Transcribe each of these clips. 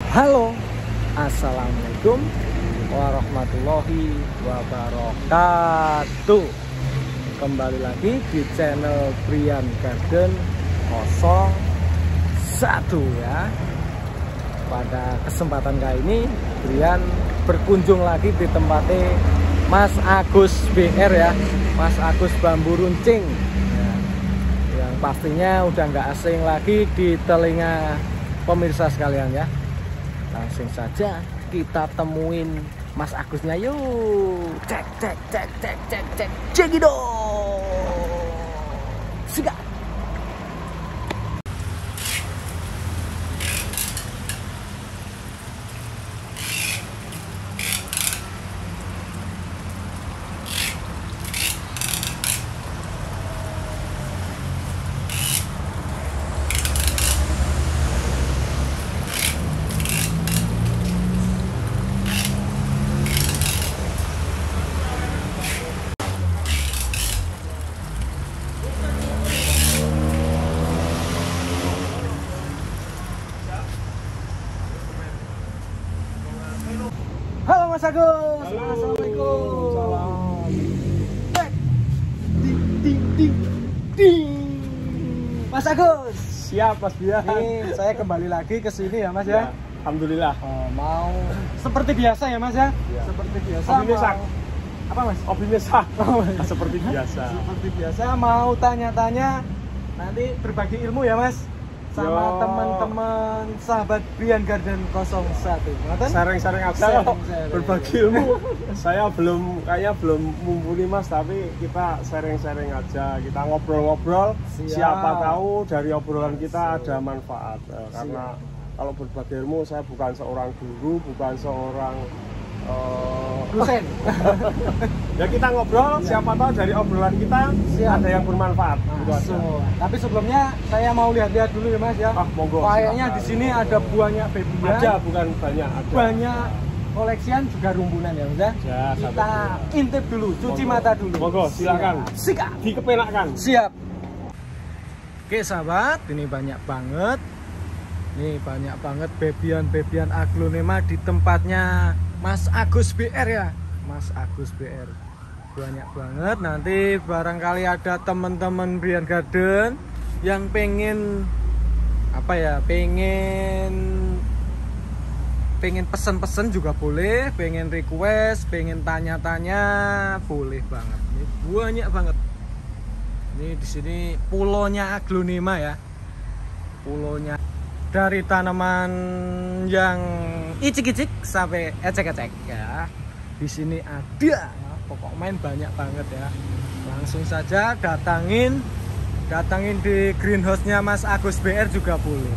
Halo, assalamualaikum warahmatullahi wabarakatuh. Kembali lagi di channel Brian Garden 01 ya. Pada kesempatan kali ini Brian berkunjung lagi di tempatnya Mas Agus BR ya, Mas Agus Bambu Runcing ya, yang pastinya udah nggak asing lagi di telinga pemirsa sekalian ya. Langsung saja kita temuin Mas Agusnya yuk. Cek gitu. Sikat. Halo Mas Agus. Halo. Assalamualaikum. Salam. Ding. Mas Agus. Siap Mas Bian. Ini saya kembali lagi ke sini ya Mas ya. Alhamdulillah. Mau seperti biasa ya Mas ya. Ya. Seperti biasa. Hobi mesak. Apa Mas? Hobi mesak. Seperti biasa. Seperti biasa mau tanya-tanya, nanti berbagi ilmu ya Mas sama Yo. teman-teman sahabat Brian Garden 01. Ngoten? Sharing-sharing aja kok. Sharing-sharing. Berbagi ilmu. Saya kayaknya belum mumpuni Mas, tapi kita sharing-sharing aja. Kita ngobrol-ngobrol. Siap. Siapa tahu dari obrolan kita ada manfaat. Karena kalau berbagi ilmu, saya bukan seorang guru, bukan seorang dosen. ya kita ngobrol, siapa tahu dari obrolan kita Siap. ada yang bermanfaat. Gitu aja. Tapi sebelumnya saya mau lihat-lihat dulu ya Mas ya. Monggo. Kayaknya silakan. di sini ada banyak baby Ada, bukan banyak, ada. banyak koleksian juga rumbunan ya Mas ya. Ya, Kita sampai intip dulu, cuci Monggo. mata dulu. Monggo, silakan. Sikat. Dikepenakkan. Siap. Oke sahabat, ini banyak banget. Nih banyak banget bebian-bebian aglonema di tempatnya Mas Agus BR ya. Mas Agus BR. Banyak banget. Nanti barangkali ada teman-teman Brian Garden yang pengen apa ya? Pengen pesen-pesen juga boleh, pengen request, pengen tanya-tanya, boleh banget. Ini banyak banget. Ini di sini pulonya aglonema ya. Pulonya dari tanaman yang icik-icik sampai ecek-ecek ya. Di sini ada, pokok main banyak banget ya. Langsung saja datangin di greenhouse-nya Mas Agus BR juga boleh.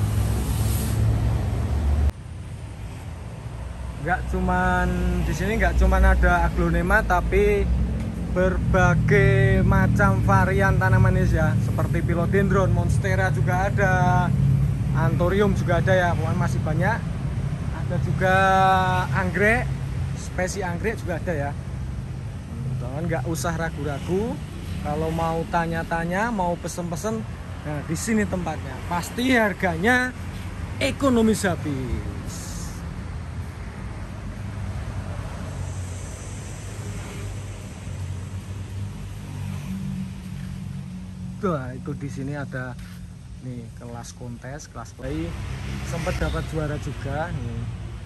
Di sini nggak cuman ada aglonema, tapi berbagai macam varian tanaman ya, seperti philodendron, monstera juga ada. Anthurium juga ada ya, pokoknya masih banyak. Ada juga anggrek, spesies anggrek juga ada ya. Teman-teman nggak usah ragu-ragu kalau mau tanya-tanya, mau pesen-pesen. Nah, di sini tempatnya. Pasti harganya ekonomis habis. Wah, itu di sini ada nih kelas kontes, kelas play, sempat dapat juara juga nih.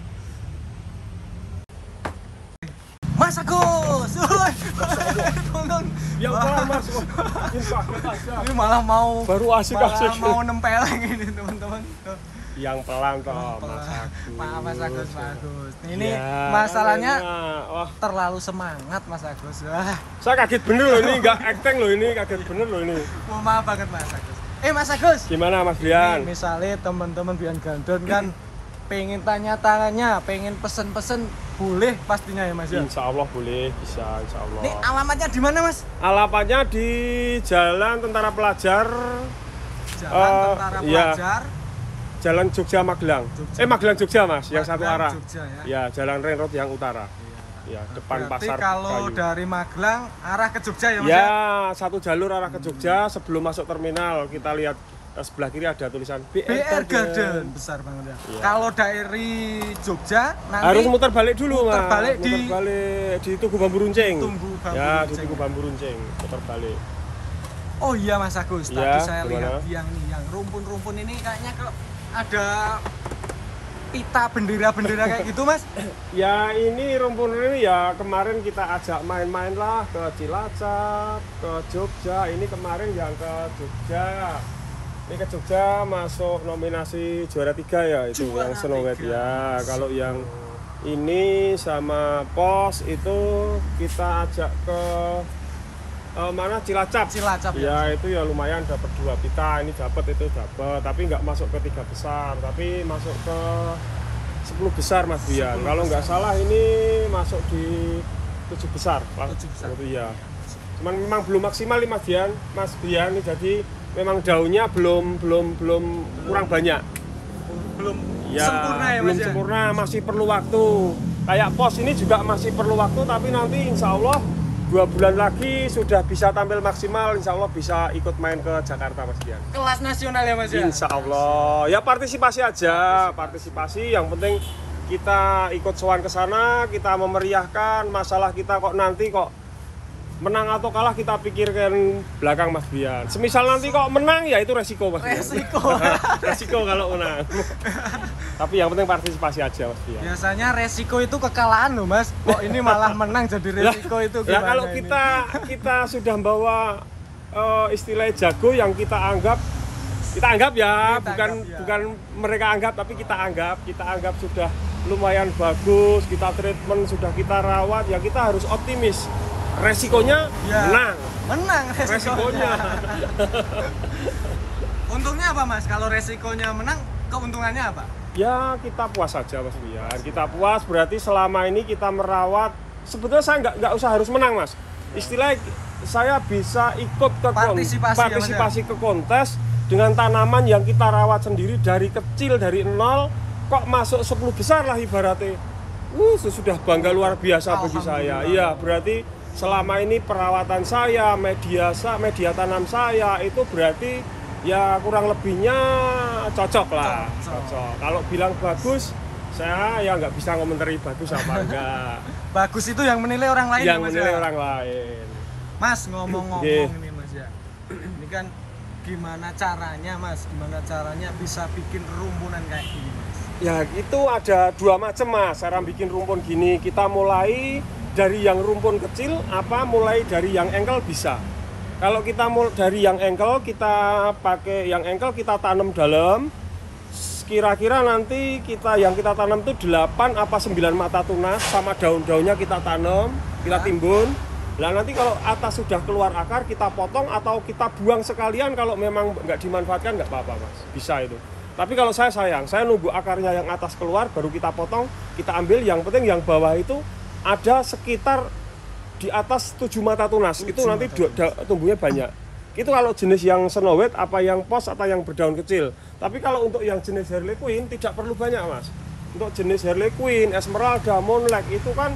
Mas Agus, tolong. Ya Allah Mas. Ini malah mau Asik-asik. mau nempeleng ini teman-teman. Yang pelan toh Mas Pelan. Agus. Maaf Mas Agus, Pak Agus. Ini Ya, masalahnya wah, terlalu semangat Mas Agus. Wah, saya kaget bener loh ini, nggak acting loh ini, kaget bener loh ini. maaf banget Mas Agus. Mas Agus. Gimana Mas Brian? Ini misalnya teman-teman Brian Garden kan pengen tanya-tanya, pengen pesen-pesen, boleh pastinya ya Mas ya? Insya Allah boleh, bisa Insya Allah. Ini alamatnya di mana Mas? Alamatnya di Jalan Tentara Pelajar, Jalan Tentara iya. Pelajar, Jalan Jogja Magelang. Jogja. Magelang Jogja Mas, yang satu Magelang, arah. Jogja, ya. Ya, Jalan Rail Road yang utara. Ya, depan Berarti pasar kalau kayu. dari Magelang arah ke Jogja ya Mas? Ya, satu jalur arah ke Jogja sebelum masuk terminal. Kita lihat sebelah kiri ada tulisan BR Garden. Besar banget ya. Iya. Kalau dari Jogja nanti Harus muter balik dulu, Mas. muter balik di Tugu Bambu Runcing. Ya, di Runcing. Tugu Bambu Runcing, muter balik. Oh iya Mas Agus, Ya, tadi saya gimana? lihat yang rumpun-rumpun ini kayaknya kalau ada pita bendera-bendera kayak gitu Mas. Ya ini rumpun ini ya kemarin kita ajak main-main lah ke Cilacap, ke Jogja. Ini kemarin yang ke Jogja. Ini ke Jogja masuk nominasi juara 3 ya itu Juara yang Snow White 3. ya. Kalau yang ini sama Pos itu kita ajak ke mana Cilacap. Cilacap Ya itu ya lumayan dapat 2 pita. Ini dapat itu dapat, tapi nggak masuk ke 3 besar, tapi masuk ke 10 besar Mas Bian. 10 Kalau nggak besar. salah ini masuk di 7 besar. 7 besar. Itu ya. Cuman memang belum maksimal nih Mas Bian. Jadi memang daunnya belum kurang banyak. Belum Ya, sempurna ya belum Mas. sempurna, masih perlu waktu. Kayak Pos ini juga masih perlu waktu, tapi nanti insya Allah 2 bulan lagi sudah bisa tampil maksimal. Insya Allah bisa ikut main ke Jakarta Mas Bian. Kelas nasional ya Mas ya. Insya Allah. Ya partisipasi aja, partisipasi. Yang penting kita ikut sowan ke sana, kita memeriahkan. Masalah kita kok nanti kok menang atau kalah kita pikirkan belakang Mas Bian. Semisal nanti kok menang ya itu resiko Mas Bian. Resiko. Resiko kalau menang. Tapi yang penting partisipasi aja Mas Bian. Biasanya resiko itu kekalahan loh Mas. Kok ini malah menang jadi resiko itu Ya gimana kalau ini? kita sudah bawa istilah jago yang kita anggap ya, bukan mereka anggap, tapi kita anggap sudah lumayan bagus, kita treatment, sudah kita rawat, ya kita harus optimis. Resikonya Ya. menang. Resikonya. Untungnya apa Mas? Kalau resikonya menang, keuntungannya apa? Ya kita puas saja Mas Bian. Kita puas berarti selama ini kita merawat. Sebetulnya saya nggak usah harus menang Mas. Istilah saya bisa ikut ke Partisipasi ke kontes dengan tanaman yang kita rawat sendiri dari kecil, dari nol kok masuk 10 besar lah ibaratnya. Sudah bangga luar biasa bagi saya. Iya berarti selama ini perawatan saya, media tanam saya itu berarti ya kurang lebihnya cocok lah. Cocok. Kalau bilang bagus, saya ya nggak bisa komentari bagus apa enggak. Bagus itu yang menilai orang lain Yang ya, Mas menilai ya? orang lain. Mas ngomong-ngomong Oke. ini Mas ya. Ini kan gimana caranya Mas? Gimana caranya bisa bikin rumpunan kayak gini Mas? Ya itu ada 2 macam Mas. Cara bikin rumpun gini kita mulai dari yang rumpun kecil mulai dari yang engkel bisa. Kalau kita dari yang engkel, kita pakai yang engkel kita tanam dalam. Kira-kira nanti yang kita tanam itu 8 apa 9 mata tunas sama daun-daunnya kita tanam, kita timbun. Nah nanti kalau atas sudah keluar akar kita potong atau kita buang sekalian kalau memang nggak dimanfaatkan nggak apa-apa Mas. Bisa itu. Tapi kalau saya nunggu akarnya yang atas keluar baru kita potong, kita ambil. Yang penting yang bawah itu ada sekitar di atas 7 mata tunas. Itu nanti tumbuhnya banyak. Itu kalau jenis yang Snow White, apa yang Pos atau yang berdaun kecil. Tapi kalau untuk yang jenis Harlequin tidak perlu banyak Mas. Untuk jenis Harlequin, Esmeralda, Moonlight itu kan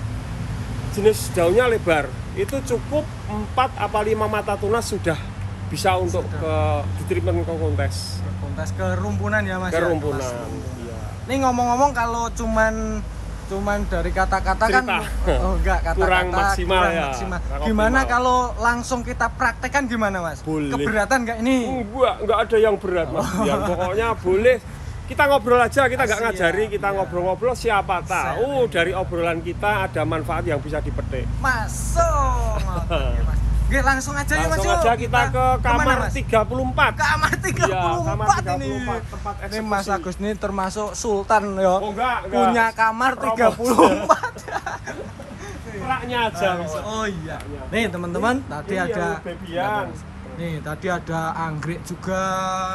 jenis daunnya lebar. Itu cukup 4 apa 5 mata tunas sudah bisa untuk di treatment ke kontes. Kontes kerumpunan ya Mas. Ke ya? rumpunan. Mas. Iya. Ini ngomong-ngomong kalau cuman dari kata-kata kan Cerita. enggak kata-kata Kurang maksimal ya. maksimal. Kurang Gimana optimal. kalau langsung kita praktekkan gimana Mas? Boleh. Keberatan nggak ini? Enggak ada yang berat Mas Bian. Pokoknya boleh. Kita ngobrol aja, kita nggak Siap, ngajari, kita iya. ngobrol-ngobrol, siapa tahu dari obrolan kita ada manfaat yang bisa dipetik. Masuk. Mas. Oke, langsung aja ya Mas. Langsung yuk. aja kita ke kamar kemana, Mas? 34. Kamar 34 Iya, kamar 34 ini. tempat Ini eksekusi. Mas Agus ini termasuk sultan ya. Oh, enggak. Punya kamar Promosi. 34. Raknya aja. Oh iya. Nih teman-teman, tadi Ini ada yang babyan. nih tadi ada anggrek juga,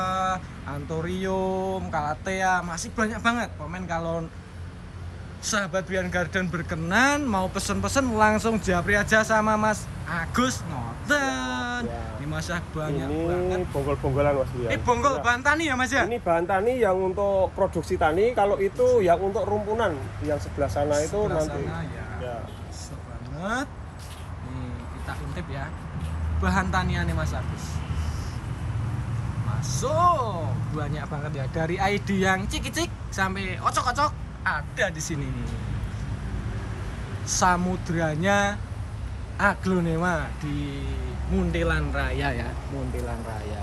anthurium, calathea, masih banyak banget. Komen kalau sahabat Bian Garden berkenan mau pesen-pesen langsung japri aja sama Mas Agus Noten. Ya. Ini masih banyak Ini banget. bonggol-bonggolan Mas Bian. Ini bonggol Ya. bahan tani ya Mas ya? Ini bahan tani yang untuk produksi tani, kalau itu yang untuk rumpunan yang sebelah sana itu Sebelah nanti. sana, ya. Ya. Bisa banget. Nih kita intip ya. Bahan tanian nih Mas Agus. masuk. Banyak banget ya, dari ID yang cik-cik sampai ocok-ocok ada di sini. Samudranya aglonema di Muntilan Raya ya, Muntilan Raya.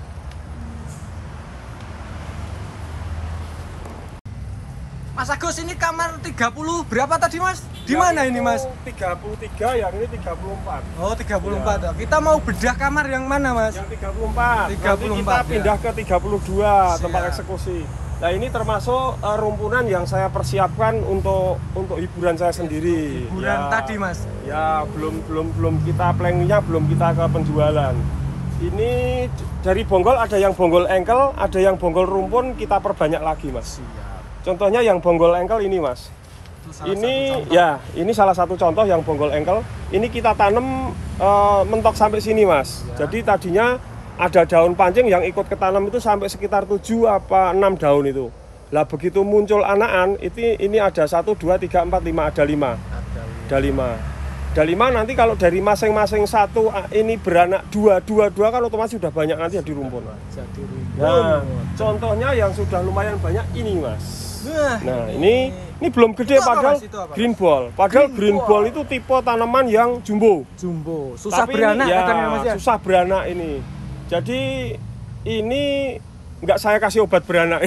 Mas Agus, ini kamar 30 berapa tadi Mas? Di mana ini Mas? 33, yang ini 34. Oh 34 ya. Kita mau bedah kamar yang mana Mas? Yang 34. 34 Nanti kita ya. pindah ke 32 tempat eksekusi. Nah ini termasuk rumpunan yang saya persiapkan untuk hiburan saya sendiri. Hiburan tadi Mas? Ya belum kita planningnya, belum kita ke penjualan. Ini dari bonggol ada yang bonggol engkel, ada yang bonggol rumpun, kita perbanyak lagi Mas. Siap. Contohnya yang bonggol engkel ini Mas. Ini ya, ini salah satu contoh yang bonggol engkel. Ini kita tanam mentok sampai sini Mas. Ya. Jadi tadinya ada daun pancing yang ikut ketanam itu sampai sekitar 7 apa 6 daun itu. Lah begitu muncul anakan, ini ada 1, 2, 3, 4, 5, ada 5. Ada 5. Ada 5 nanti kalau dari masing-masing satu ini beranak 2 kan otomatis sudah banyak nanti di rumpun. Jadi rumpun. Nah, contohnya yang sudah lumayan banyak ini Mas. Nah, ini belum gede itu apa, padahal Mas? Itu apa? green ball. Padahal green ball itu tipe tanaman yang jumbo. Jumbo, susah Tapi beranak ini, ya, katanya Mas ya. susah beranak ini. Jadi ini nggak saya kasih obat beranak.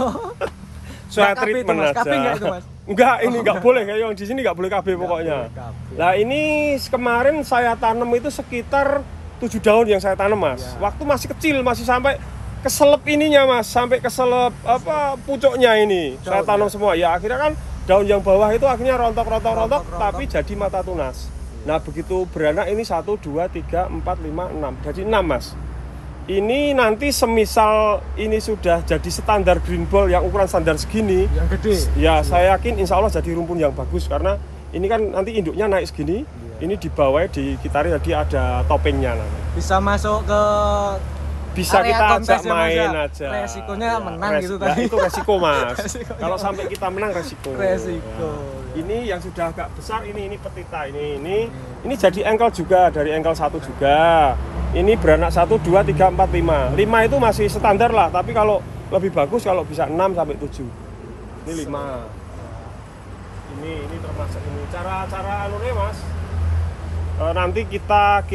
Saya treatment aja. KB enggak itu Mas? Enggak, ini nggak boleh kayak yang di sini nggak boleh KB pokoknya. Nah, ini kemarin saya tanam itu sekitar 7 daun yang saya tanam Mas. Ya. Waktu masih kecil, masih sampai keselep ininya Mas, sampai keselep apa pucuknya ini. Daun, saya tanam ya? semua. Ya akhirnya kan daun yang bawah itu akhirnya rontok tapi jadi mata tunas. Nah, begitu beranak ini 1 2 3 4 5 6. Jadi 6 Mas. Ini nanti semisal ini sudah jadi standar green ball yang ukuran standar segini, yang gede. ya saya yakin insya Allah jadi rumpun yang bagus karena ini kan nanti induknya naik segini, ini di bawah di kitari jadi ada topengnya nanti. Bisa masuk ke Bisa area kita kontes ajak ya, Mas, main ya? aja. Resikonya menang gitu tadi. Itu resiko Mas. Resikonya. Kalau sampai kita menang resiko. Resiko. Ya. Ini yang sudah agak besar ini petita ini jadi engkel juga dari engkel 1 juga. Ini beranak 1 2 3 4 5. 5 itu masih standar lah, tapi kalau lebih bagus kalau bisa 6 sampai 7. Ini 5. Ini termasuk ini. Cara alurnya Mas. Nanti kita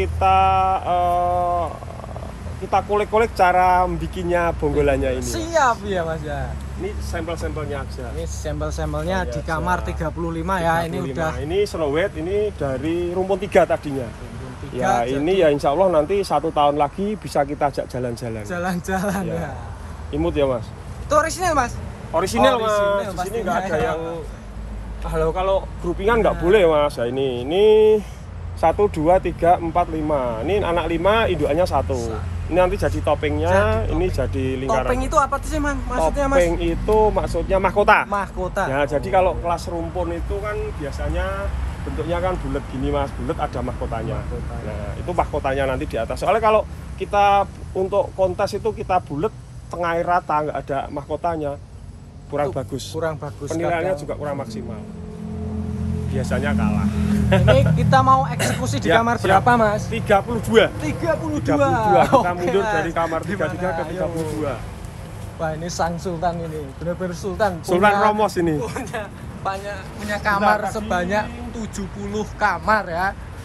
kolek-kolek cara bikinnya bonggolannya ini. Siap ya Mas ya. Ini sampel-sampelnya aja. Ini sampel-sampelnya di kamar 35 ya. 35. Ini udah Ini slow weight, ini dari rumpun 3 tadinya. Ya jadi ini ya insya Allah nanti 1 tahun lagi bisa kita ajak jalan-jalan. Jalan-jalan ya. Imut ya Mas. Itu orisinal Mas? Orisinal Mas. Orisinal, Di sini pastinya, nggak ada ya. yang kalau groupingan nggak boleh Mas. Ya ini 1 2 3 4 5. Ini anak 5 indukannya 1. Ini nanti jadi topengnya, ini jadi lingkaran. Topeng itu apa sih Mas? Maksudnya Mas? Topeng itu maksudnya mahkota. Mahkota. Ya, jadi kalau kelas rumpun itu kan biasanya bentuknya kan bulat gini Mas, bulat ada mahkotanya. Nah, itu mahkotanya nanti di atas. Soalnya kalau kita untuk kontes itu kita bulat tengah rata nggak ada mahkotanya, kurang bagus. Kurang bagus. Penilaiannya juga kurang maksimal. Biasanya kalah. Ini kita mau eksekusi di Ya, kamar siap. berapa Mas? 32. 32. Kita Oke, mundur Mas. dari kamar 33 ke Gimana? 32. Wah, ini sang sultan ini. Benar-benar sultan. Sultan Romos ini. Punya kamar Tadi. sebanyak 70 kamar ya.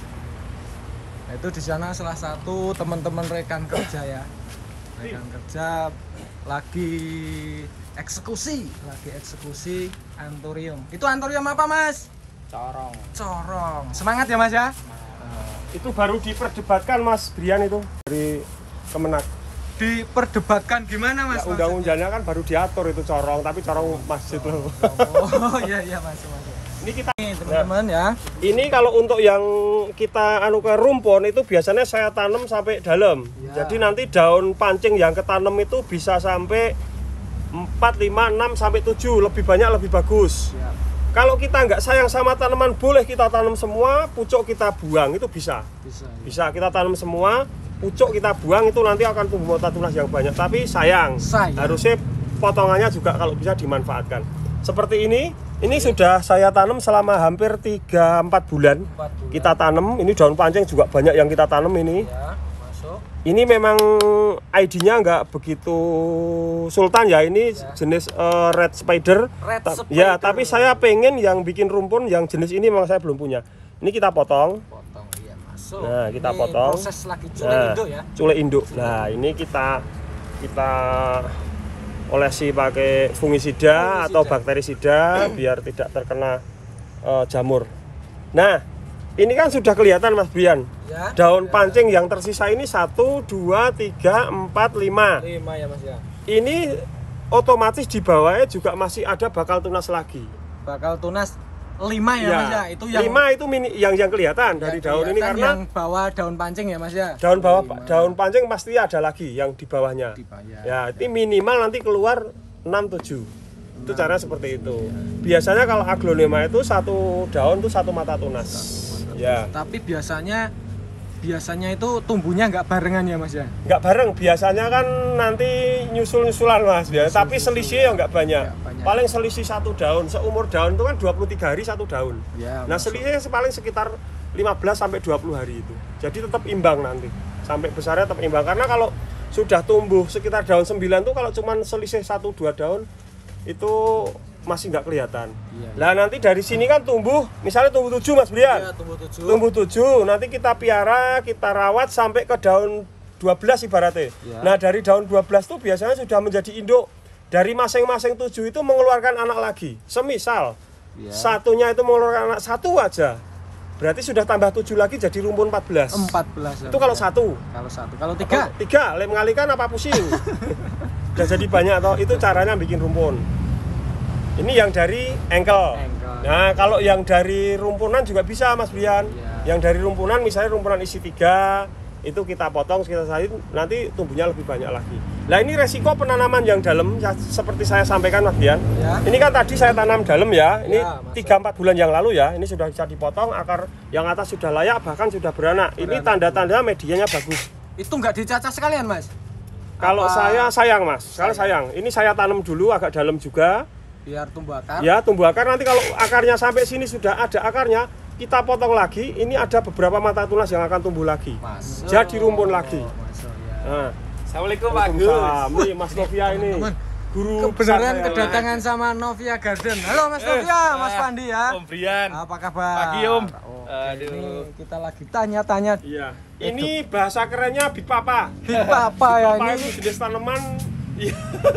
Nah, itu di sana salah satu teman-teman rekan kerja ya. Rekan kerja lagi eksekusi antorium. Itu antorium apa Mas? Corong. Semangat ya Mas ya. Itu baru diperdebatkan Mas Brian itu dari Kemenak. Diperdebatkan gimana Mas? Ya, undang-undangnya kan baru diatur itu corong, tapi corong masjid loh. Oh iya Mas. Ini kita Teman-teman ya. ini kalau untuk yang kita ke rumpun itu biasanya saya tanam sampai dalam. Ya. Jadi nanti daun pancing yang ketanam itu bisa sampai 4, 5, 6 sampai 7, lebih banyak lebih bagus. Siap. Kalau kita nggak sayang sama tanaman, boleh kita tanam semua, pucuk kita buang, itu bisa. Bisa kita tanam semua, pucuk kita buang, itu nanti akan tumbuh mata tunas yang banyak. Tapi sayang. Harusnya potongannya juga kalau bisa dimanfaatkan. Seperti ini sudah saya tanam selama hampir 3-4 bulan. Kita tanam, ini daun pancing juga banyak yang kita tanam ini. Ya, masuk. Ini memang ID-nya nggak begitu sultan ya, ini jenis red spider. Ya, tapi saya pengen yang bikin rumpun yang jenis ini memang saya belum punya. Ini kita potong. Iya, masuk. Nah, kita Ini potong. Proses lagi culek induk ya. Culek induk. Nah, ini kita olesi pakai fungisida atau bakterisida biar tidak terkena jamur. Nah, ini kan sudah kelihatan Mas Brian. Ya, Daun pancing yang tersisa ini 1, 2, 3, 4, 5. 5 ya Mas ya. Ini otomatis di bawahnya juga masih ada bakal tunas lagi. Bakal tunas 5 ya Mas ya. Itu yang 5 itu yang kelihatan dari daun ini karena yang bawah daun pancing ya Mas ya. daun bawah daun pancing pasti ada lagi yang di bawahnya. Ya, ini minimal nanti keluar 6 7. Itu caranya seperti itu. Biasanya kalau aglonema itu satu daun tuh satu mata tunas. Ya. Tapi biasanya itu tumbuhnya nggak barengan ya Mas ya. Nggak bareng, biasanya kan nanti nyusul-nyusulan Mas ya. Tapi selisihnya nggak banyak. Paling selisih satu daun, seumur daun itu kan 23 hari satu daun. Ya, nah selisihnya paling sekitar 15 sampai 20 hari itu. Jadi tetap imbang nanti. Sampai besarnya tetap imbang. Karena kalau sudah tumbuh sekitar daun 9 tuh kalau cuman selisih 1-2 daun itu masih nggak kelihatan. Nah nanti dari sini kan tumbuh, misalnya tumbuh 7 Mas Brian. Iya, tumbuh 7, nanti kita piara, kita rawat sampai ke daun 12 ibaratnya. Nah dari daun 12 tuh biasanya sudah menjadi induk. Dari masing-masing 7 itu mengeluarkan anak lagi. Semisal satunya itu mengeluarkan anak 1 aja, berarti sudah tambah 7 lagi jadi rumpun 14. 14. Itu kalau 1. Kalau 3. 3, lem mengalihkan apa pusing. Udah jadi banyak toh, itu caranya bikin rumpun. Ini yang dari engkel. Nah, kalau yang dari rumpunan juga bisa Mas Brian. Yang dari rumpunan misalnya rumpunan isi 3, itu kita potong, kita salin, nanti tumbuhnya lebih banyak lagi. Nah, ini resiko penanaman yang dalam seperti saya sampaikan Mas Brian. Ini kan tadi saya tanam dalam ya. Ini 3-4 bulan yang lalu ya. Ini sudah bisa dipotong, akar yang atas sudah layak, bahkan sudah beranak. Ini tanda-tanda medianya bagus. Itu nggak dicacah sekalian Mas? Kalau saya sayang Mas, kalau sayang. Ini saya tanam dulu agak dalam juga. Biar tumbuh akar. Ya, tumbuh akar. Nanti kalau akarnya sampai sini sudah ada akarnya, kita potong lagi. Ini ada beberapa mata tunas yang akan tumbuh lagi. Masuk. Jadi rumpun lagi. Masuk, ya. Nah, Assalamualaikum Pak Gus. Ini Mas Novia ini. Guru Kebenaran besar kedatangan sama Novia Garden. Halo Mas Novia, Mas Pandi ya. Om Brian. Apa kabar? Pagi Om. Aduh. Ini kita lagi tanya-tanya. Iya. Ini bahasa kerennya bipapa. Bipapa ya Bipapa ini. itu jenis tanaman. Iya.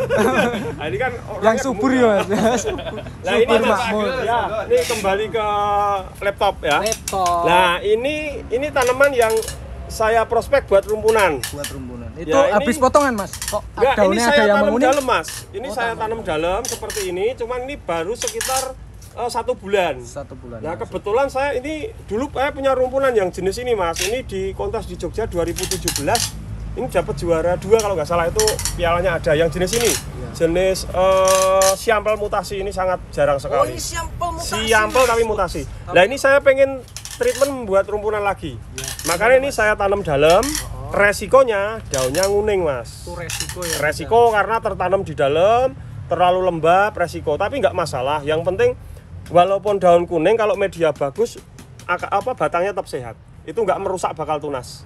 Nah, ini kan Yang subur ya Mas. Nah, ini Subur Mas. makmur. Ya, ini kembali ke laptop ya. Laptop. Nah, ini tanaman yang saya prospek buat rumpunan. Buat rumpunan. Itu Ya, ini- habis potongan Mas. Kok Enggak, ini daunnya ada saya yang tanam menguning? dalam Mas. Ini saya tanam dalam seperti ini, cuman ini baru sekitar 1 bulan. 1 bulan. Nah, kebetulan saya ini dulu saya punya rumpunan yang jenis ini Mas. Ini di kontes di Jogja 2017. Ini dapat juara 2 kalau nggak salah, itu pialanya ada yang jenis ini. Jenis siampel mutasi, ini sangat jarang Oh, sekali. ini sampel mutasi. Siampel tapi mutasi. Nah, ini saya pengen treatment buat rumpunan lagi. Makanya ini saya tanam dalam. Resikonya daunnya nguning Mas. Itu resiko ya. Resiko karena tertanam di dalam, terlalu lembab, resiko. Tapi nggak masalah. Yang penting walaupun daun kuning, kalau media bagus, batangnya tetap sehat. Itu nggak merusak bakal tunas.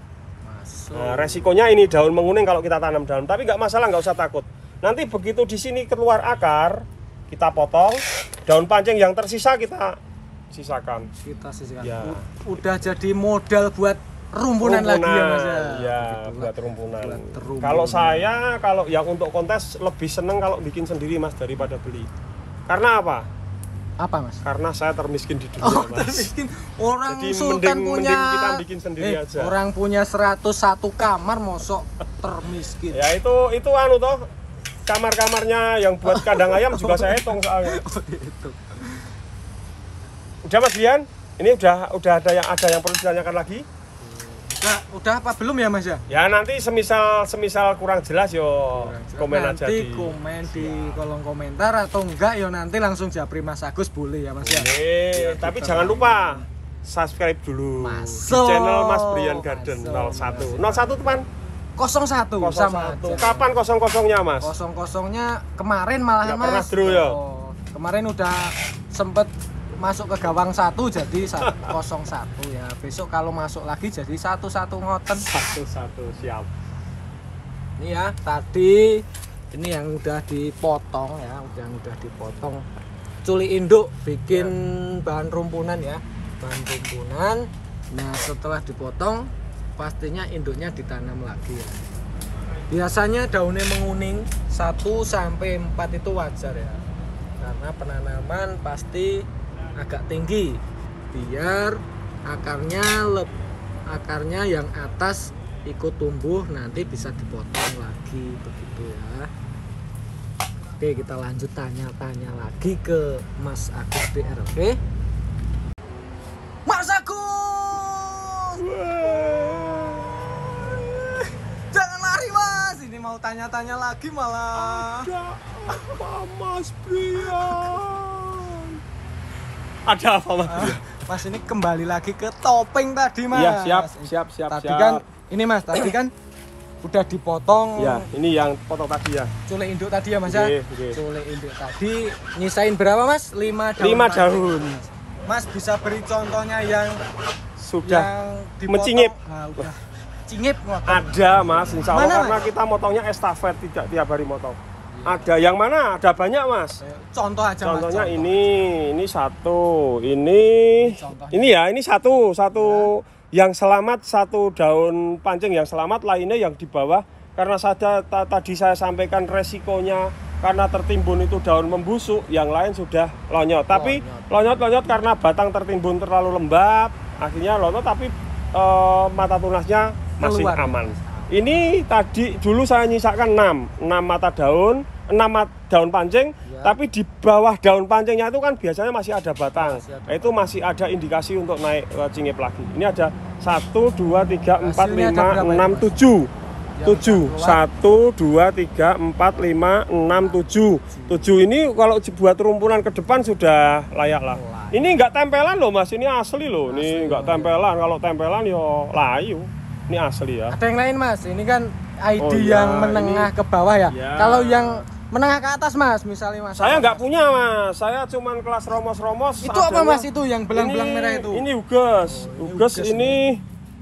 Nah, resikonya ini daun menguning kalau kita tanam dalam. Tapi nggak masalah, nggak usah takut. Nanti begitu di sini keluar akar, kita potong. Daun pancing yang tersisa kita sisakan. Kita sisihkan. Ya. Udah jadi modal buat rumpunan lagi ya Mas ya. Iya, Begitu. buat rumpunan. Buat rumpunan. Kalau saya, kalau yang untuk kontes lebih seneng kalau bikin sendiri Mas daripada beli. Karena apa? Apa Mas? Karena saya termiskin di dunia Oh, Mas. termiskin. Orang Jadi Sultan punya mending kita bikin sendiri aja. Orang punya 101 kamar mosok termiskin. Ya itu anu toh, kamar-kamarnya yang buat kandang ayam juga saya hitung soalnya. Oh, itu. Udah Mas Dian? Ini udah ada yang perlu ditanyakan lagi? Nah, udah apa belum ya Mas ya? Ya nanti semisal kurang jelas yo komen aja Nanti komen di kolom komentar atau enggak ya nanti langsung japri Mas Agus boleh ya Mas ya. Boleh, tapi jangan lupa subscribe dulu Masuk. di channel Mas Brian Garden Masuk. 01. 01 teman? 01 sama aja. Kapan kosong-kosongnya Mas? Kosong-kosongnya kemarin malahan Nggak pernah Mas. draw ya? Oh, kemarin udah sempet masuk ke gawang 1 jadi 01 ya. Besok kalau masuk lagi jadi 11 ngoten. 11 siap. Ini ya, tadi ini yang udah dipotong ya, yang udah dipotong. Culi induk bikin bahan rumpunan ya, bahan rumpunan. Nah, setelah dipotong, pastinya induknya ditanam lagi ya. Biasanya daunnya menguning 1 sampai 4 itu wajar ya. Karena penanaman pasti agak tinggi biar akarnya yang atas ikut tumbuh, nanti bisa dipotong lagi begitu ya. Oke, kita lanjut tanya-tanya lagi ke Mas Agus BRV. Mas Agus! Jangan lari Mas, ini mau tanya-tanya lagi malah. Ada apa Mas Brian? Ada apa Mas Brian? Mas ini kembali lagi ke topeng tadi Mas. Iya, siap. Tadi kan ini Mas, tadi kan udah dipotong. Ya, ini yang potong tadi ya. Cule induk tadi ya Mas ya. Oke. Cule induk tadi nyisain berapa Mas? 5 daun. 5 daun. Mas bisa beri contohnya yang Sudah dipotong. mencingip. Nah, udah cingip motong. Ada Mas, insya Allah Mana, karena Mas? kita motongnya estafet, tidak tiap hari motong. Ada yang mana? Ada banyak Mas. Contoh aja Contohnya Mas. ini satu, ini ya, ini satu yang selamat, 1 daun pancing yang selamat, lainnya yang di bawah. Karena tadi saya sampaikan resikonya karena tertimbun itu daun membusuk, yang lain sudah lonyot. Tapi lonyot karena batang tertimbun terlalu lembab, akhirnya lonyot, tapi mata tunasnya masih Keluar. aman. Ini tadi dulu saya nyisakan 6 mata daun, 6 daun pancing, tapi di bawah daun pancingnya itu kan biasanya masih ada batang. Itu masih ada indikasi untuk naik cingip lagi. Ini ada 1, 2, 3, 4, 5, 6, 7. 7, 1, 2, 3, 4, 5, 6, 7. 7 ini kalau buat rumpunan ke depan sudah layak lah. Ini nggak tempelan loh Mas, ini asli loh. Ini nggak tempelan, kalau tempelan yo layu. Ini asli ya. Ada yang lain Mas, ini kan ID Oh, yang ya, menengah ke bawah ya. Ya. Kalau yang menengah ke atas Mas, misalnya Mas. Saya nggak punya Mas, saya cuman kelas romos-romos. Itu apa Mas itu yang belang-belang merah itu? Ini Uges. Uges Uges ini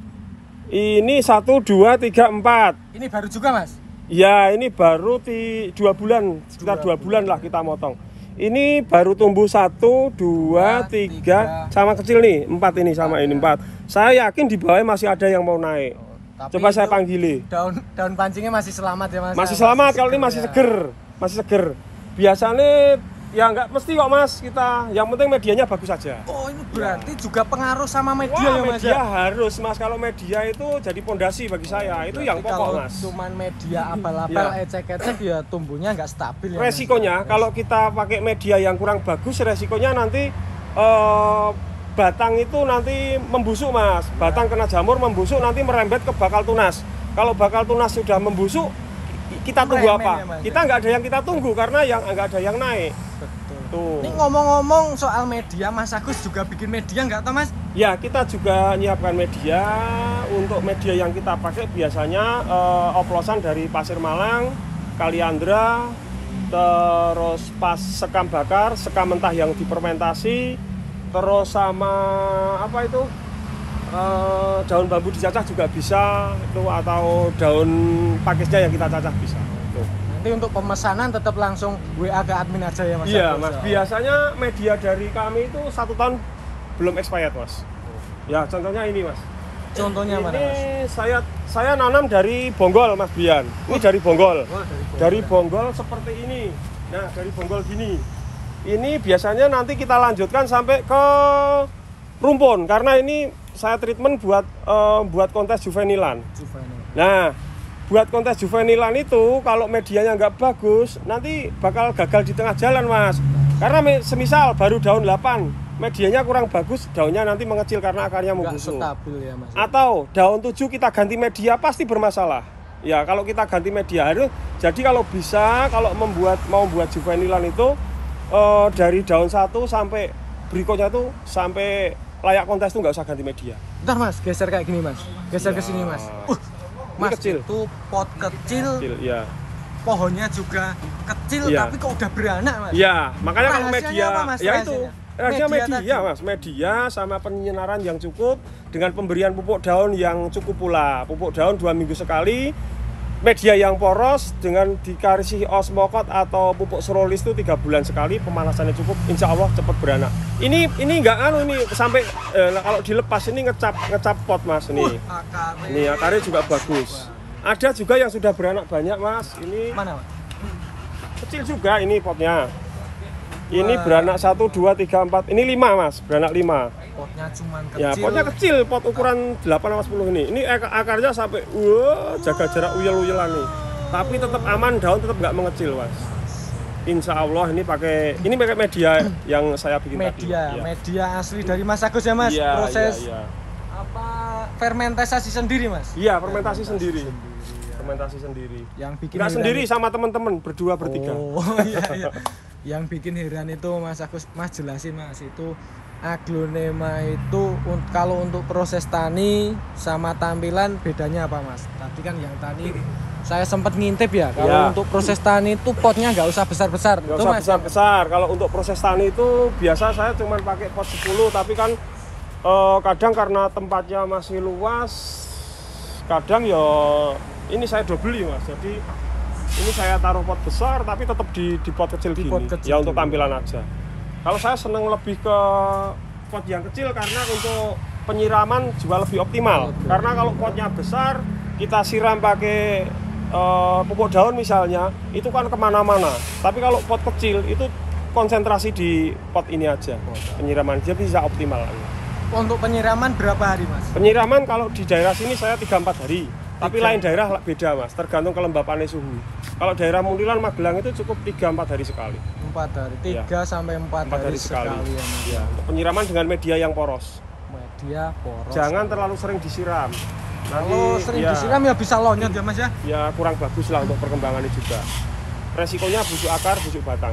1, 2, 3, 4. Ini baru juga Mas? Ya, ini baru 2 bulan, sekitar 2 bulan lah kita motong. Ini baru tumbuh 1, 2, 3, sama kecil nih, 4 ini sama ini 4. Saya yakin di bawah masih ada yang mau naik. Tapi Coba saya itu panggili. Daun pancingnya masih selamat ya Mas? Masih selamat, kalau ini masih ya. seger, Biasanya ya nggak mesti kok Mas kita, yang penting medianya bagus saja. Oh, ini berarti juga pengaruh sama media Wah, ya Mas? media harus Mas, kalau media itu jadi pondasi bagi saya, itu yang pokok kalau Mas. cuman media abal-abal Ya. ecek-ecek ya tumbuhnya nggak stabil ya. Resikonya Mas? kalau kita pakai media yang kurang bagus, resikonya nanti batang itu nanti membusuk Mas. Batang kena jamur membusuk, nanti merembet ke bakal tunas. Kalau bakal tunas sudah membusuk, kita tunggu Remen apa? ya, Mas? Kita nggak ada yang kita tunggu karena yang nggak ada yang naik. Betul. Tuh. Ini ngomong-ngomong soal media, Mas Agus juga bikin media nggak toh Mas? Ya, kita juga menyiapkan media. Untuk media yang kita pakai biasanya oplosan dari pasir Malang, Kaliandra, terus pas sekam bakar, sekam mentah yang difermentasi, terus sama apa itu daun bambu dicacah juga bisa itu, atau daun pakisnya yang kita cacah bisa. Tuh. Nanti untuk pemesanan tetap langsung WA ke admin aja ya Mas? Iya Agus, Mas, ya? biasanya media dari kami itu 1 tahun belum expired Mas. Ya contohnya ini Mas. Contohnya mana Mas? Ini saya nanam dari bonggol Mas Bian. Ini dari bonggol. Wah, Dari bonggol seperti ini. Nah, dari bonggol gini. Ini biasanya nanti kita lanjutkan sampai ke rumpun, karena ini saya treatment buat kontes juvenilan. Nah, buat kontes juvenilan itu kalau medianya nggak bagus, nanti bakal gagal di tengah jalan Mas. Karena semisal baru daun 8, medianya kurang bagus, daunnya nanti mengecil karena akarnya Nggak membusuk. stabil ya Mas? Atau daun 7 kita ganti media pasti bermasalah. Ya, kalau kita ganti media harus. Jadi kalau bisa, kalau mau membuat juvenilan itu dari daun 1 sampai berikutnya itu sampai layak kontes itu nggak usah ganti media. Bentar Mas, geser kayak gini Mas. Geser ke sini Mas. Mas, kecil. itu pot kecil, Ya. pohonnya juga kecil, Iya. tapi kok udah beranak Mas? Ya, makanya kalau Rahasianya media, apa, Mas, ya rahasianya? itu rahasia Media media tadi. Mas, media sama penyinaran yang cukup dengan pemberian pupuk daun yang cukup pula. Pupuk daun 2 minggu sekali, media yang poros dengan dikasih osmokot atau pupuk serolis itu 3 bulan sekali, pemanasannya cukup, insya Allah cepat beranak. Ini nggak ini sampai kalau dilepas ini ngecap pot mas ini. Ini akarnya juga bagus. Ada juga yang sudah beranak banyak mas. Ini mana mas? Kecil juga ini potnya. Ini beranak 1, 2, 3, 4. Ini 5 mas, beranak 5. Potnya cuman kecil. Ya, potnya kecil, pot ukuran 8-10 ini. Ini akarnya sampai jaga jarak uyel-uyelan nih. Tapi tetap aman, daun tetap nggak mengecil, Mas. Insya Allah ini pakai media yang saya bikin tadi. Media asli dari Mas Agus ya, Mas. Ya, proses ya. apa fermentasi sendiri, Mas? Iya, fermentasi sendiri. Fermentasi sendiri. Yang bikin nggak sendiri sama teman-teman, berdua bertiga. Oh, iya. Yang bikin heran itu Mas Agus, Mas jelasin Mas, itu aglonema itu kalau untuk proses tani sama tampilan bedanya apa Mas? Tadi kan yang tani saya sempat ngintip ya, kalau untuk proses tani itu potnya nggak usah besar-besar. Nggak usah besar-besar. Kalau untuk proses tani itu biasa saya cuma pakai pot 10, tapi kan kadang karena tempatnya masih luas, kadang ya ini saya beli mas, jadi ini saya taruh pot besar tapi tetap di pot kecil gini, ya untuk tampilan aja. Kalau saya seneng lebih ke pot yang kecil karena untuk penyiraman juga lebih optimal. Karena kalau potnya besar kita siram pakai pupuk daun misalnya, itu kan kemana-mana. Tapi kalau pot kecil itu konsentrasi di pot ini aja, penyiraman dia bisa optimal. Untuk penyiraman berapa hari mas? Penyiraman kalau di daerah sini saya 3-4 hari. Tapi lain daerah beda mas, tergantung kelembapannya suhu. Kalau daerah Muntilan, Magelang itu cukup 3-4 hari sekali. 4 hari, 3-4 hari sekali ya, mas. Ya, untuk penyiraman dengan media yang poros. Media poros. Jangan terlalu sering disiram. Kalau sering disiram ya bisa lonyot ya mas ya? Ya kurang bagus lah untuk perkembangannya juga. Resikonya busuk akar, busuk batang.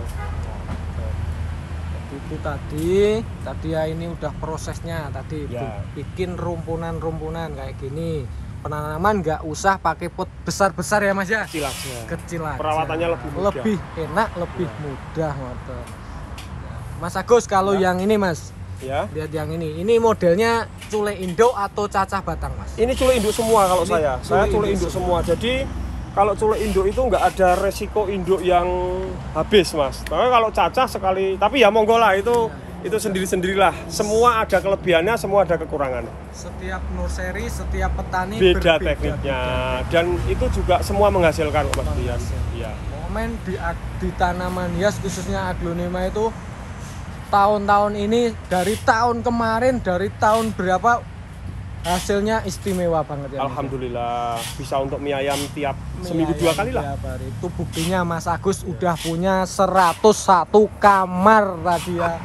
Itu tadi ya ini udah prosesnya tadi ya. Bikin rumpunan kayak gini. Penanaman nggak usah pakai pot besar-besar ya mas ya, kecil aja. Perawatannya lebih mudah, lebih enak, lebih mudah motor. Mas Agus kalau yang ini mas, lihat yang ini modelnya cule induk atau cacah batang mas? Ini cule induk semua kalau saya cule induk semua. Jadi kalau cule induk itu nggak ada resiko induk yang habis mas. Tapi kalau cacah sekali, tapi ya monggo lah itu sendiri-sendirilah. Semua ada kelebihannya, semua ada kekurangan. Setiap nursery, setiap petani beda tekniknya. Dan itu juga semua menghasilkan mas Dias. Iya. Momen di tanaman hias khususnya aglonema itu tahun-tahun ini dari tahun kemarin, dari tahun berapa hasilnya istimewa banget ya. Alhamdulillah bisa untuk mie ayam tiap seminggu 2 kali lah. Itu buktinya Mas Agus udah punya 101 kamar tadi ya.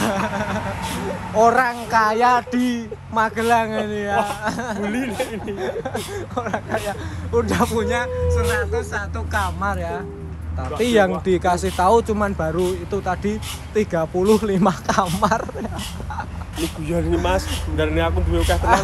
Orang kaya di Magelang ini ya. Bully ini. Orang kaya udah punya 101 kamar ya. Tapi yang dikasih tahu cuman baru itu tadi 35 kamar. Ini guyon ini mas, dari aku duwe akeh tenang.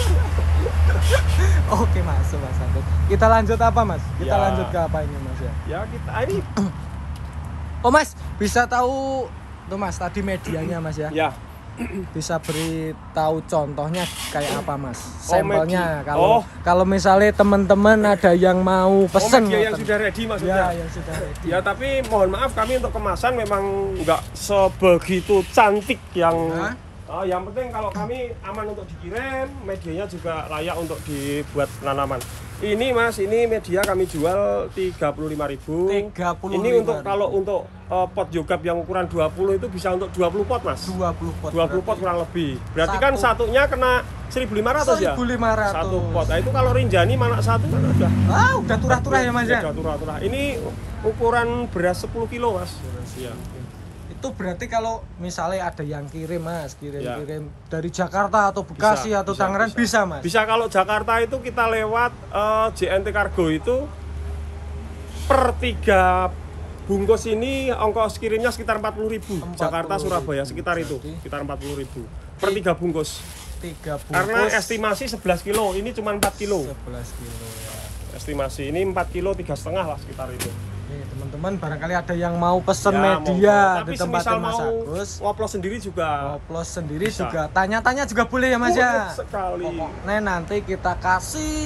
Oke mas Agus. Kita lanjut apa mas? Kita lanjut ke apa ini mas ya? Ya kita ini. Oh mas, bisa tahu tuh mas tadi medianya mas ya? Ya. Bisa beri tahu contohnya kayak apa mas? Sampelnya kalau misalnya teman-teman ada yang mau pesen. Media yang sudah ready maksudnya? Ya, yang sudah ready. Ya tapi mohon maaf kami untuk kemasan memang nggak sebegitu cantik yang. Yang penting kalau kami aman untuk dikirim, medianya juga layak untuk dibuat penanaman. Ini mas, ini media kami jual 35.000. Ini untuk kalau untuk pot yogap yang ukuran 20 itu bisa untuk 20 pot mas. 20 pot kurang lebih. Berarti kan satunya kena 1.500 ya? 1.500. Satu pot. Nah itu kalau Rinjani mana satu kan udah. Udah turah-turah ya mas ya? Udah turah-turah. Ini ukuran beras 10 kilo mas. Iya. Itu berarti kalau misalnya ada yang kirim mas, kirim dari Jakarta atau Bekasi atau Tangerang bisa mas? Bisa. Kalau Jakarta itu kita lewat JNT Kargo itu per 3 bungkus ini ongkos kirimnya sekitar 40.000. Jakarta Surabaya sekitar itu, sekitar 40.000 per 3 bungkus. 3 bungkus. Karena estimasi 11 kilo, ini cuma 4 kilo. 11 kilo ya. Estimasi ini 4 kilo 3,5 lah sekitar itu. Teman-teman barangkali ada yang mau pesen media di tempat Mas Agus. Ngoplos sendiri juga. Ngoplos sendiri bisa. Juga. Tanya-tanya juga boleh ya Mas ya. Sekali. Pokoknya nanti kita kasih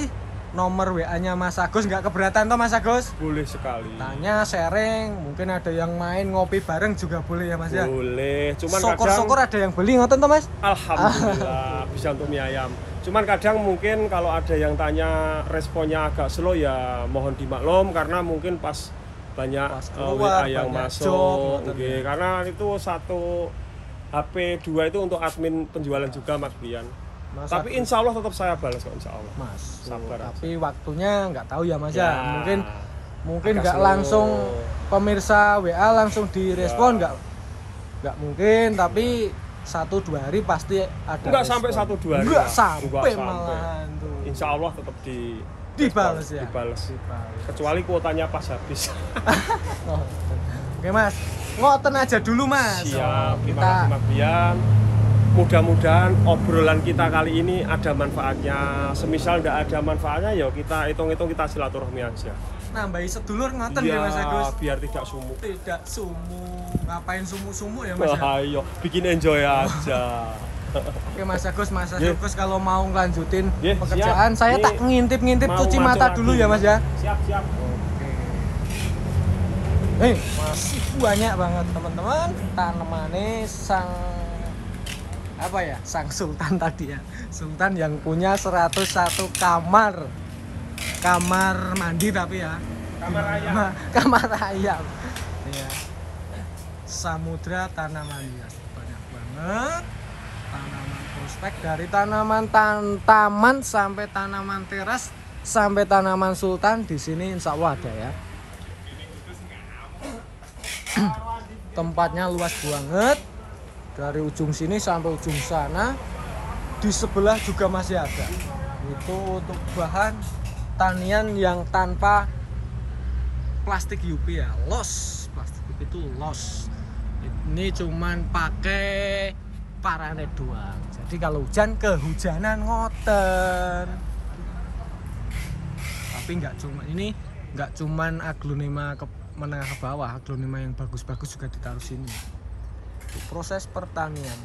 nomor WA-nya Mas Agus, nggak keberatan toh Mas Agus? Boleh sekali. Tanya, sharing, mungkin ada yang main ngopi bareng juga boleh ya Mas ya? Boleh, cuman syukur-syukur ada yang beli ngoten toh Mas? Alhamdulillah bisa untuk mie ayam. Cuman kadang mungkin kalau ada yang tanya responnya agak slow ya mohon dimaklum karena mungkin pas banyak keluar, WA yang banyak masuk. job, Oke, karena itu satu HP 2 itu untuk admin penjualan juga Mas Brian. Mas Tapi Agus. insya Allah tetap saya balas kok insya Allah. Mas, Sabar tapi waktunya nggak tahu ya Mas ya. Ya, Mungkin agak nggak slow. langsung pemirsa WA langsung direspon nggak mungkin, tapi 1-2 hari pasti ada. Enggak respon. sampai 1-2 hari. Nggak Mas. sampai malahan tuh. Insya Allah tetap Dibales ya. Dibales. Dibales. Kecuali kuotanya pas habis. Oh, oke Mas, ngoten aja dulu Mas. Siap, terima Kita kasih Mas Brian. Mudah-mudahan obrolan kita kali ini ada manfaatnya. Semisal nggak ada manfaatnya ya kita hitung-hitung kita silaturahmi aja. nambahi sedulur ngoten Ya, ya Mas Agus. biar tidak sumuk. Tidak sumuk. Ngapain sumuk-sumuk ya Mas? Ya? Wah, ayo bikin enjoy aja. Oke Mas Agus, Mas Yeah. Agus kalau mau ngelanjutin Yeah, pekerjaan, siap. saya Ini tak ngintip-ngintip mau cuci mancing mata lagi. dulu ya Mas ya. Siap. Masih banyak banget teman-teman tanamannya sang apa ya? Sang Sultan tadi ya. Sultan yang punya 101 kamar. Kamar mandi tapi ya. Kamar ayam. Kamar ayam. Ya. Samudra tanaman hias banyak banget. Tanaman prospek dari tanaman taman sampai tanaman teras sampai tanaman sultan di sini insya Allah ada ya. Tempatnya luas banget dari ujung sini sampai ujung sana. Di sebelah juga masih ada. Itu untuk bahan tanian yang tanpa plastik UV ya, loss. Plastik UV itu loss. Ini cuman pakai paranet doang. Jadi kalau hujan kehujanan ngoten. Tapi nggak cuman aglonema menengah ke bawah, aglonema yang bagus-bagus juga ditaruh sini. Itu proses pertanian.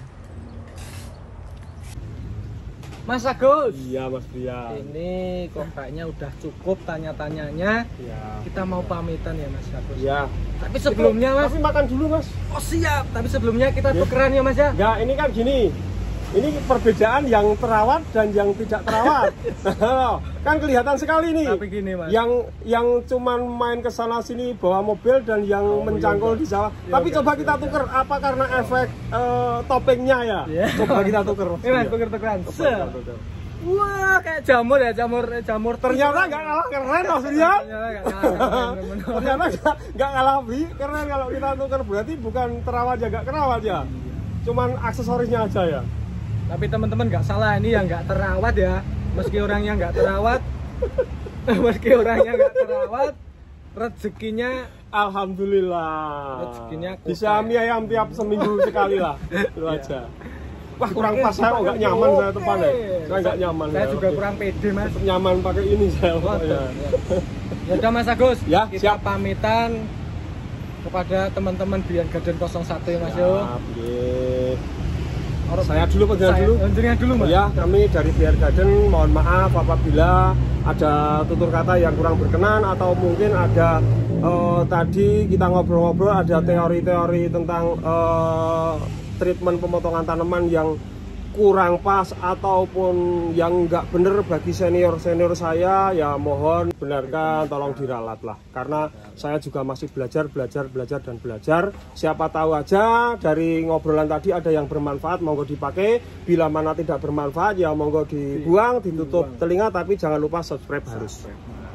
Mas Agus, Iya Mas Brian. ini kok kayaknya udah cukup tanya-tanyanya. Ya. Kita mau pamitan ya Mas Agus. Ya. Tapi sebelumnya Mas, Tapi makan dulu Mas. oh siap. Tapi sebelumnya kita Ya. tukeran ya Mas ya. Enggak, ini kan gini. Ini perbedaan yang terawat dan yang tidak terawat. Kan kelihatan sekali nih. Tapi gini Mas. Yang cuman main ke sana sini bawa mobil dan yang mencangkul di sawah. Ya, Tapi enggak, coba kita tuker apa karena efek toppingnya ya. Ya. Coba kita tuker. Ini Mas tuker-tukeran. Coba kita tuker. Wah, kayak jamur ya, jamur. Ternyata nggak kalah keren Mas Rian. Ternyata nggak kalah beli keren kalau kita tuker, berarti bukan terawat ya, nggak kerawat ya. Cuman aksesorisnya aja ya. Tapi teman-teman nggak salah, ini yang nggak terawat ya. Meski orangnya nggak terawat, rezekinya Alhamdulillah. Rezekinya Bisa mie ayam tiap seminggu sekali lah. Itu aja. Wah, kurang pas saya kok nggak nyaman saya depan ya. Saya nggak nyaman. Saya ya. juga Oke. kurang pede Mas. Nyaman pakai ini saya. pokoknya. Ya udah Mas Agus, Ya, kita siap. pamitan kepada teman-teman Brian Garden 01 ya Mas yo. Siap, ye. Saya dulu pegang dulu. Jenengan dulu Mas. Ya, kami dari Brian Garden mohon maaf apabila ada tutur kata yang kurang berkenan atau mungkin ada tadi kita ngobrol-ngobrol ada teori-teori tentang treatment pemotongan tanaman yang kurang pas ataupun yang nggak bener bagi senior saya, ya mohon benarkan, tolong diralat lah, karena saya juga masih belajar. Siapa tahu aja dari ngobrolan tadi ada yang bermanfaat, monggo dipakai. Bila mana tidak bermanfaat ya monggo dibuang, ditutup telinga, tapi jangan lupa subscribe harus.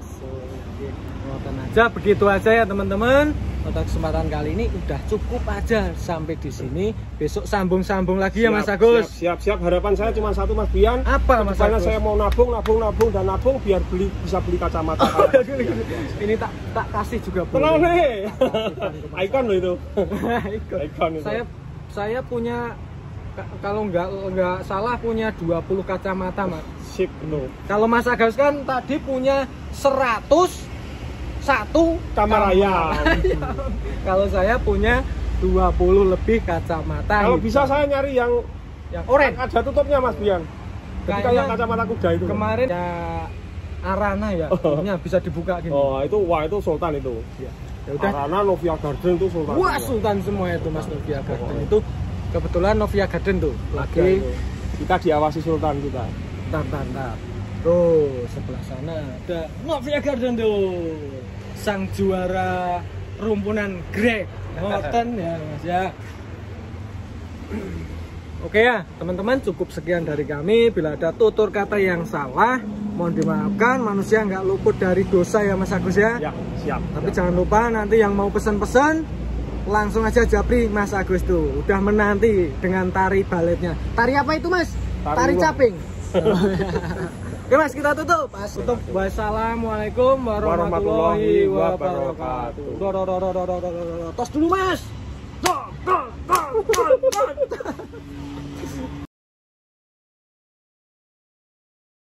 Aja begitu aja ya teman-teman. Untuk kesempatan kali ini udah cukup aja sampai di sini. Besok sambung-sambung lagi ya Mas Agus. Siap. Harapan saya cuma satu Mas Brian. Apa Mas Karena Agus? saya mau nabung biar bisa beli kacamata. Ini tak kasih juga Tenang boleh. nih. Icon loh itu. Ikut. Icon itu. Saya punya kalau nggak salah punya 20 kacamata Mas. Sip no. Kalau Mas Agus kan tadi punya 101 Kamar ayam. Kalau saya punya 20 lebih kacamata. Kalau gitu. bisa saya nyari yang yang oranye. ada tutupnya Mas Brian. Jadi kayak kacamata kuda itu. Kemarin ya Arana ya, ini bisa dibuka gini. Oh, itu wah itu Sultan itu. Ya. Ya udah. Arana Novia Garden itu Sultan. Wah, Sultan semua itu Mas Novia Garden. Itu kebetulan Novia Garden tuh lagi kita diawasi Sultan kita. Bentar. Tuh, sebelah sana ada Novia Garden tuh. Sang juara rumpunan Greg. Ngoten ya, Mas ya. Oke ya, teman-teman, cukup sekian dari kami. Bila ada tutur kata yang salah, mohon dimaafkan. Manusia nggak luput dari dosa ya Mas Agus ya. Ya, siap. Tapi jangan lupa nanti yang mau pesan-pesan langsung aja japri Mas Agus tuh. Udah menanti dengan tari baletnya. Tari apa itu Mas? Tari caping. Oke Mas, kita tutup. Tutup. Wassalamualaikum warahmatullahi wabarakatuh. Tos dulu Mas.